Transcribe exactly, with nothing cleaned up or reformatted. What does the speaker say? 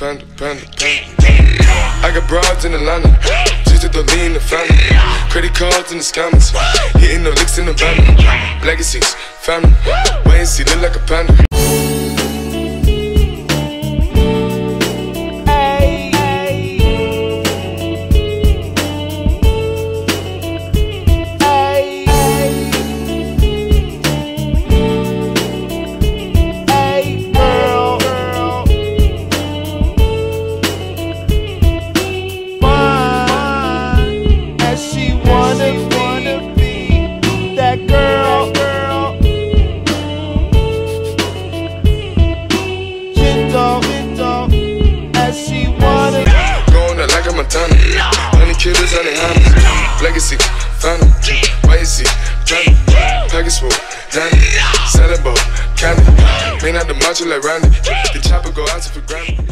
panda, panda, panda. I got broads in Atlanta, just to the lean the family. Credit cards in the scammers, hitting the licks in the van. Legacies, family, wait and see, look like a panda. Honey killers, honey hammers. Legacy, family, why you see, family. Package full, Danny, selling ball, candy. May not the macho like Randy. The chopper go out to for granted.